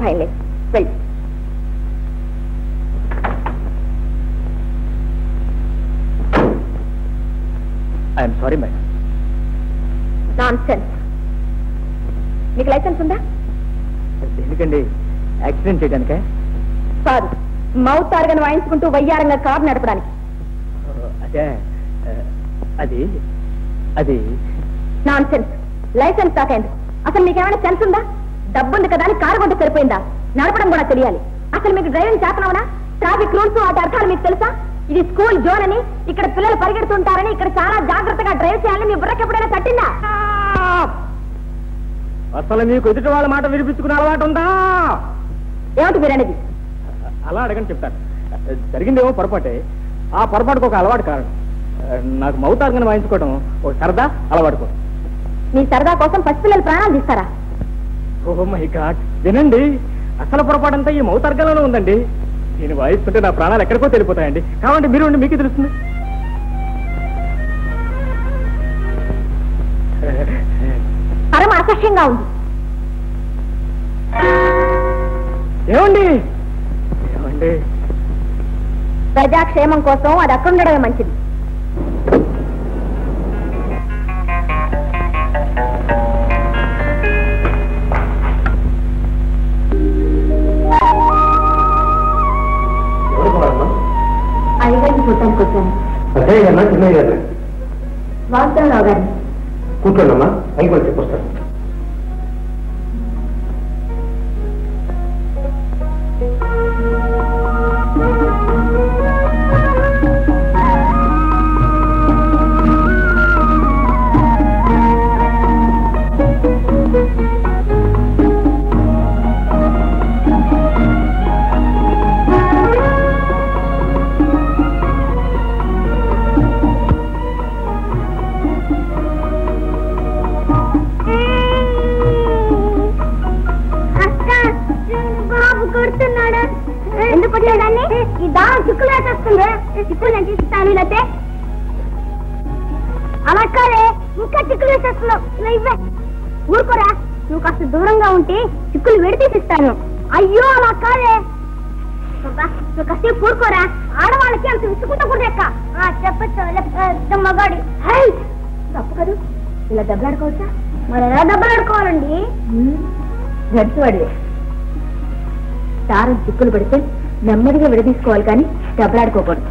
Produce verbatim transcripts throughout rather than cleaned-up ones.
భయం లేదు. వెళ్ళి. I'm sorry madam. నాన్సెన్స్. మీకు లైసెన్స్ ఉందా? ఎందుకండి? యాక్సిడెంట్ చేయడానికే? కాదు, మౌత్ ఆర్గన్ వాయించుకుంటూ వయ్యారంగా కారు నడపడానికి. అదే అది అది నాన్సెన్స్. లైసెన్స్ తాకేందు. అసలు మీకేమైనా సెన్స్ ఉందా? డబ్బుంది కదా అని కారు కొంటే సరిపోయిందా? నడపడం కూడా తెలియాలి. అసలు మీకు డ్రైవింగ్ చేతనవునా? ట్రాఫిక్ రూల్స్ వాటి అర్థాలు మీకు తెలుసా? ఇది స్కూల్ జోన్ అని, ఇక్కడ పిల్లలు పరిగెడుతుంటారని, ఇక్కడ చాలా జాగ్రత్తగా డ్రైవ్ చేయాలని మీ బుర్రకి ఎప్పుడైనా తట్టిందా? అసలు మీకు ఎదుటి వాళ్ళ మాట వినిపించుకునే అలవాటు ఉందా? ఏమిటి మీరనేది? అలా అడగని చెప్తాను. జరిగిందేమో పొరపాటే. ఆ పొరపాటుకు ఒక అలవాటు కారణం. నాకు మౌత్ ఆర్గన్ వాయించుకోవడం ఒక సరదా అలవాటు. మీ సరదా కోసం పసిపిల్లలు ప్రాణాలు తీస్తారా? ఓహో మై గాడ్, వినండి. అసలు పొరపాటంతా ఈ మౌత్ ఆర్గన్లోనే ఉందండి. నేను వాయిస్తుంటే నా ప్రాణాలు ఎక్కడికో తెలిపోతాయండి. కావండి మీరు ఉండి, మీకు తెలుస్తుంది. పరమ అసహ్యంగా ఉంది. ఏమండి ఏమండి ప్రజాక్షేమం కోసం అది అక్కడ ఉండడమే మంచిది. అయ్యగారిని చూడటానికి వచ్చాను. అదే అన్నా, చిన్నయ్య గారు. వాసుదేవరావు గారిని. కూర్చోండమ్మా, అయ్యి చెప్పొస్తాను. ఎందుకు కొట్టలేదాన్ని? ఈ దారం చిక్కులు వేసేస్తుంది. చిక్కులు నేను తీస్తాను. ఇలాతే అలా కాదే, ఇంకా చిక్కులు వేసేస్తున్నావు. ఇలా ఇవ్వే. ఊరుకోరా, నువ్వు కాస్త దూరంగా ఉంటే చిక్కులు విడతీసిస్తాను. అయ్యో అలా కాదే, నువ్వు కాసేపు ఊరుకోరా. ఆడవాళ్ళకి అంత విసుకుంటకూడదు ఎక్క. చెప్పచ్చు మగాడి తప్పు కదా. ఇలా దెబ్బలాడుకోవచ్చా? మరి ఎలా దెబ్బలాడుకోవాలండి? గడిచివాడి దారం చిక్కులు పెడితే నెమ్మదిగా విడదీసుకోవాలి, కానీ దెబ్బలాడుకోకూడదు.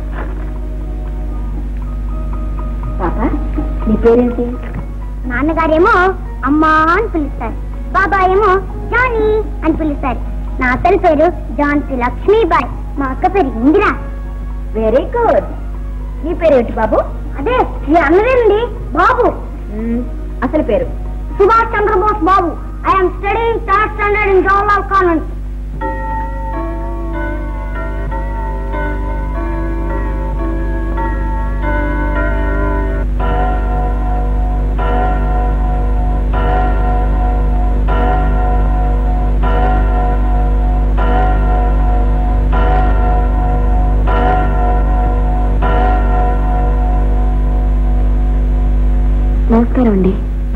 పాప, నీ పేరేంటి? నాన్నగారేమో అమ్మా అని పిలుస్తారు, బాబా ఏమో జానీ అని పిలుస్తారు. నా అత్తల పేరు జాన్సీ లక్ష్మీబాయ్, మా అక్క పేరు ఇందిరా. Very good. నీ పేరేంటి బాబు? అదే మీ అన్నదేనండి, బాబు. అసలు పేరు? సుభాష్ చంద్రబోస్ బాబు. I'm studying third standard in Jawaharlal convent. నమస్కారం అండి.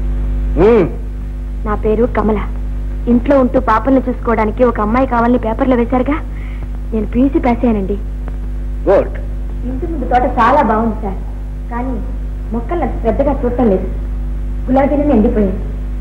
నా పేరు కమల. ఇంట్లో ఉంటూ పాపల్ని చూసుకోవడానికి ఒక అమ్మాయి కావాలని పేపర్లో వేశారుగా, నేను పీసీ పాస్ అయ్యానండి. ఇంటి ముందు తోట చాలా బాగుంది సార్, కానీ మొక్కలు నాకు శ్రద్ధగా చూడటం లేదు. గులాబీలను ఎండిపోయాయి.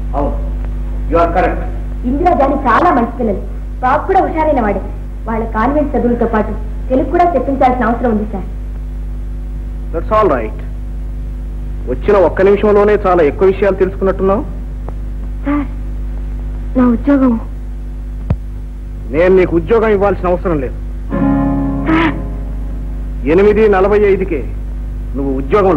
ఇందిరా జాని చాలా మంచి పిల్లలు, బాబు కూడా హుషారైన వాడే. వాళ్ళ కాన్వెంట్ చదువులతో పాటు తెలుగు కూడా చెప్పించాల్సిన అవసరం ఉంది సార్. That's all right. వచ్చిన ఒక్క నిమిషంలోనే చాలా ఎక్కువ విషయాలు తెలుసుకున్నట్టున్నావు. సార్, నా ఉద్యోగం. నేను నీకు ఉద్యోగం ఇవ్వాల్సిన అవసరం లేదు. ఎనిమిది నలభై ఐదుకే నువ్వు ఉద్యోగం.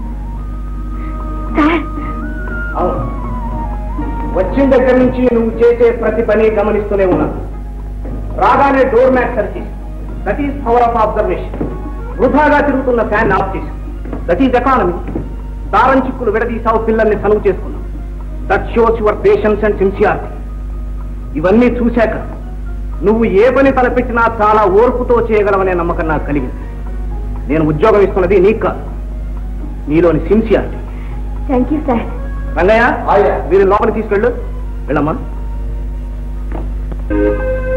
అవును, వచ్చిన దగ్గర నుంచి నువ్వు చేసే ప్రతి పని గమనిస్తూనే ఉన్నాను. రాగానే door mat search, that is power of observation. వృధాగా తిరుగుతున్న ఫ్యాన్ ఆఫ్ చేసి, దట్ ఈస్ ఎకానమీ. దారం చిక్కులు విడదీసావు, పిల్లల్ని సలువు చేసుకున్నావు. That shows your patience and sincerity. ఇవన్నీ చూశాక నువ్వు ఏ పని తలపెట్టినా చాలా ఓర్పుతో చేయగలవనే నమ్మకం నాకు కలిగింది. నేను ఉద్యోగం ఇస్తున్నది నీకు కాదు, నీలోని sincerity. Thank you sir. Rangayya, వీరిని లోపలికి తీసుకెళ్ళు. వెళ్ళమ్మా.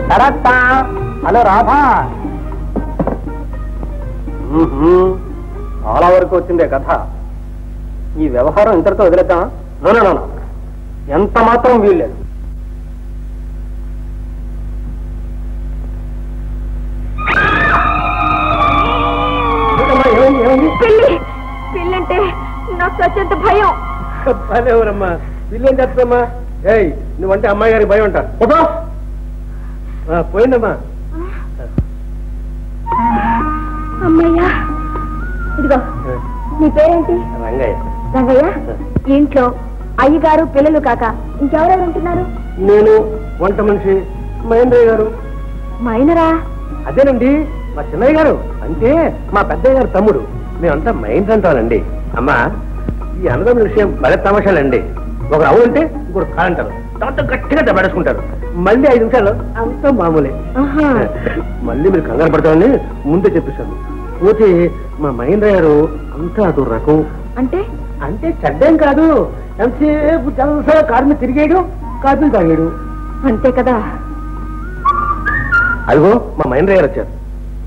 హలో రాధా. చాలా వరకు వచ్చిందే కథ. ఈ వ్యవహారం ఇంతటితో వదిలేద్దామా? నో, ఎంత మాత్రం వీల్లేదు. పిల్లి పిల్లంటే నాకు వచ్చేంత భయం. భలేవరమ్మా, పిల్లేం చెప్తామ్మా? ఏయ్, నువ్వంటే అమ్మాయి గారికి భయం అంట. పోయిందమ్మా. అమ్మయ్యా. ఇదిగో, నీ పేరేంటి? రంగయ్య. రంగయ్య, ఇంట్లో అయ్యగారు పిల్లలు కాక ఇంకెవరెవరు ఉంటున్నారు? నేను, వంట మనిషి, మహేంద్రయ్య గారు. మైనరా? అదేనండి, మా చిన్నయ్య గారు అంటే మా పెద్దయ్య గారు తమ్ముడు. మేమంతా మైండ్ అంటానండి. అమ్మా, ఈ అన్నదమ్ముల విషయం భలే తమాషాలండి. ఒకరు అవునంటే ఇంకొకరు కాదంటారు. దాంతో గట్టిగా దెబ్బేసుకుంటారు. మళ్ళీ ఐదు నిమిషాలు అంతా మామూలే. మళ్ళీ మీరు కంగారు పడతామని ముందే చెప్పేశాను. పోతే మా మహేంద్రయ్య గారు అంతా అటు రకం. అంటే అంటే చెడ్డేం కాదు. ఎంతసేపు జలసా కారు మీద తిరిగాడు, కాఫీలు తాగాడు. అంతే కదా. అదిగో మా మహేంద్రయ్య గారు వచ్చారు.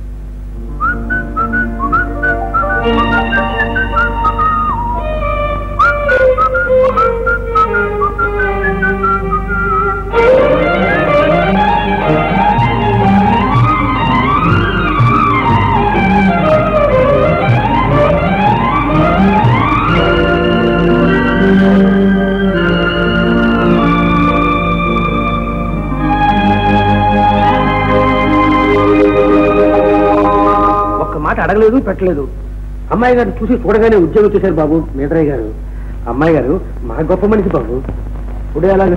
మాట అడగలేదు, పెట్టలేదు. అమ్మాయి గారు చూసి చూడగానే ఉద్యోగం చేశారు బాబు మేదరయ్య గారు. అమ్మాయి గారు మా గొప్ప మనిషి బాబు. ఇప్పుడు ఎలాగ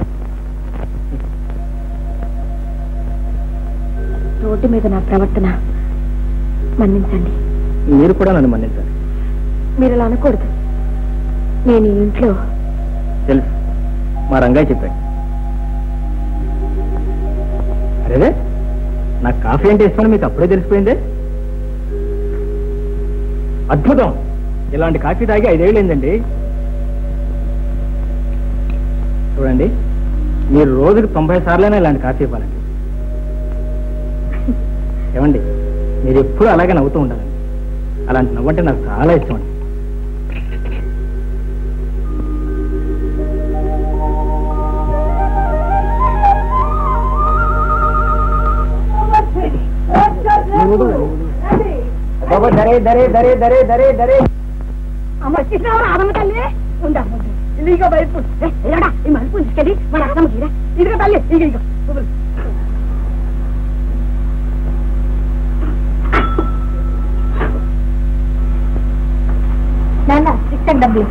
రోడ్డు మీద నా ప్రవర్తన మన్నించండి. మీరు కూడా నన్ను మన్నించాలి. మీరు అలా అనకూడదు. నేను ఈ ఇంట్లో తెలుసు, మా రంగయ్య చెప్పాడు. అరేదే, నాకు కాఫీ అంటే ఇస్తాను మీకు అప్పుడే తెలిసిపోయిందే. అద్భుతం, ఇలాంటి కాఫీ తాగి ఐదేళ్ళైందండి. చూడండి, మీరు రోజుకి తొంభై సార్లైనా ఇలాంటి కాఫీ ఇవ్వాలండి. ఏమండి, మీరు ఎప్పుడు అలాగే నవ్వుతూ ఉండాలండి. అలాంటి నవ్వంటే నాకు చాలా ఇష్టం అండి. బాబా దరే దరే దరే దరే దరే దరే అమ్మ కృష్ణావరం ఆదమ్మ తల్లి ఉందా ఇదిగో వైపు ఏడా ఈ మలుపు తీసుకెళ్ళి మన అక్కమ్మ గీరా ఇదిగో తల్లి ఇక ఇక నాన్న ఇస్తాను డబ్బులు.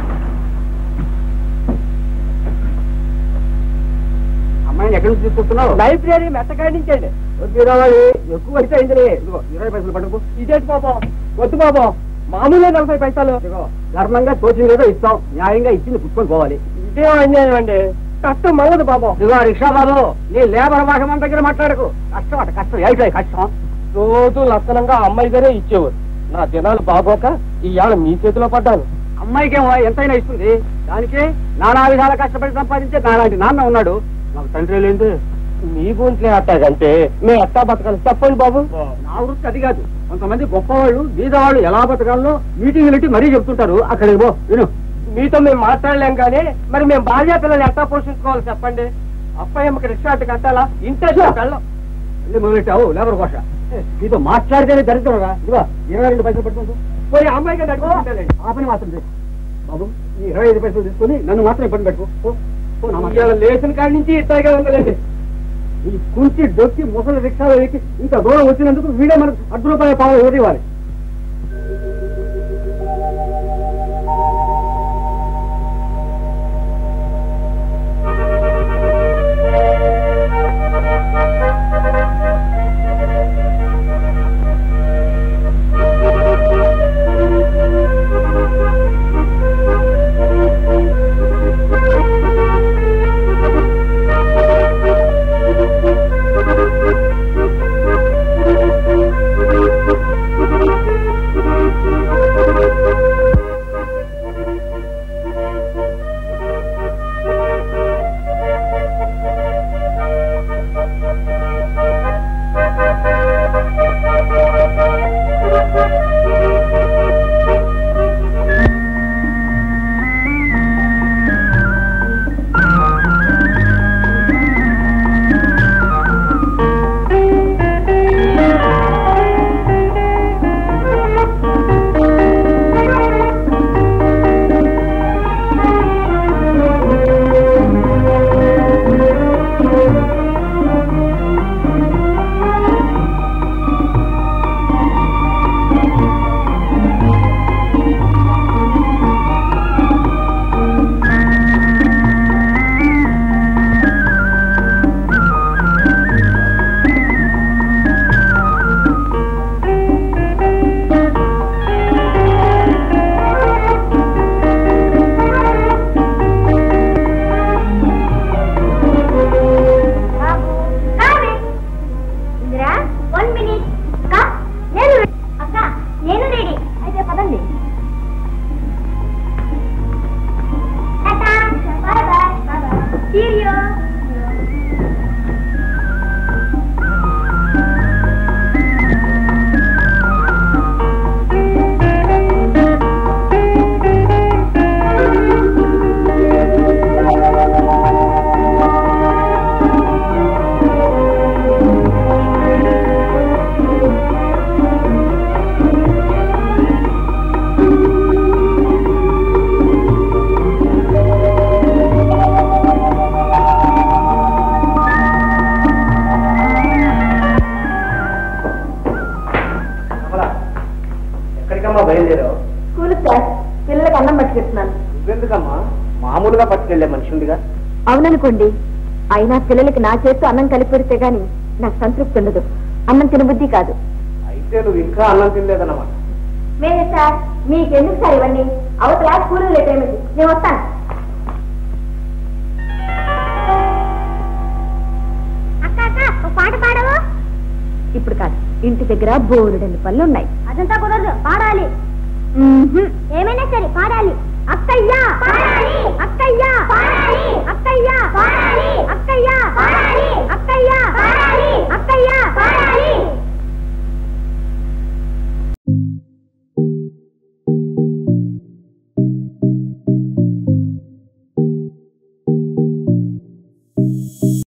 అమ్మాయిని ఎక్కడి నుంచి తీసుకొస్తున్నావు? లైబ్రరీ మెత్తకాయ నుంచండి. ఎక్కువ అయితే అయిందిలే. ఇదిగో ఇరవై పైసలు పట్టుకు. ఇదేంటి పాపం? వద్దు పాపం, మామూలుగా నలభై పైసలు. ధర్మంగా తోచింది ఏదో ఇస్తాం, న్యాయంగా ఇచ్చింది పుచ్చుకొని పోవాలి. ఇదే అన్యాయం అండి. కష్టం మళ్ళదు పాపం. ఇదిగో రిక్షా బాబు, నీ లేబర్ భాష మన దగ్గర మాట్లాడకు. కష్టం అట కష్టం, ఏమిటో కష్టం. రోజు లక్షణంగా అమ్మాయి గారే ఇచ్చేవారు. నా దినాలు బాగోక ఇవాళ మీ చేతిలో పడ్డాను. అమ్మాయికేమో ఎంతైనా ఇస్తుంది. దానికి నానా విధాల కష్టపడి సంపాదించే నాలాంటి నాన్న ఉన్నాడు. నాకు తండ్రి లేదు. మీ గుంట్లే అట్టాగంటే మేము అట్టా బతకాలి. చెప్పండి బాబు. నా వృత్తి అది కాదు. కొంతమంది గొప్పవాళ్ళు బీదవాళ్ళు ఎలా బతకాలో మీటింగ్లు పెట్టి మరీ చెప్తుంటారు. అక్కడికి పో విను. మీతో మేము మాట్లాడలేం కానీ మరి మేము భార్య పిల్లలు ఎట్టా పోషించుకోవాలి చెప్పండి. అప్పయ్యమ్మకి రిక్షా అట్టు కట్టాలా? ఇంటే కళ్ళం మొదలెట్టావు లేబర్ భాష. మీతో మాట్లాడితేనే దరిద్రంగా. ఇదిగో ఇరవై రెండు పైసలు పెట్టుకుంటూ పోయి అమ్మాయిగా నడుచుకుంటానండి. ఆ పని మాత్రం చేయి బాబు. ఈ ఇరవై ఐదు పైసలు తీసుకుని నన్ను మాత్రం ఇబ్బంది పెట్టుకో. లేచిన కాడి నుంచి ఇట్లాగే ఉందండి. ఈ కుంచి డొక్కి ముసలి రిక్షాలో ఎక్కి ఇంత దూరం వచ్చినందుకు వీడే మనకు అర్ధ రూపాయల పాలు ఎవరు ఇవ్వాలి? మామూలుగా పట్టుకెళ్లే మనిషి ఉందిగా. అవుననుకోండి, అయినా పిల్లలకి నా చేతితో అన్నం కలిపి పెడితే గాని నాకు సంతృప్తి ఉండదు. అన్నం తినబుద్ధి కాదు. అయితే నువ్వు ఇంకా అన్నం తినలేదన్నమాట. మేనే సార్, మీకెందుకు సార్ ఇవన్నీ? అవతల కూలీలు లేపేమిటి? నేను వస్తాను. పాట పాడవు? ఇప్పుడు కాదు, ఇంటి దగ్గర బోరుడని పనులు ఉన్నాయి. అదంతా కుదరదు, పాడాలి. ఏమైనా సరే పాడాలి. అక్కయ్యా పాడాలి, అక్కయ్యా పాడాలి, అక్కయ్యా పాడాలి.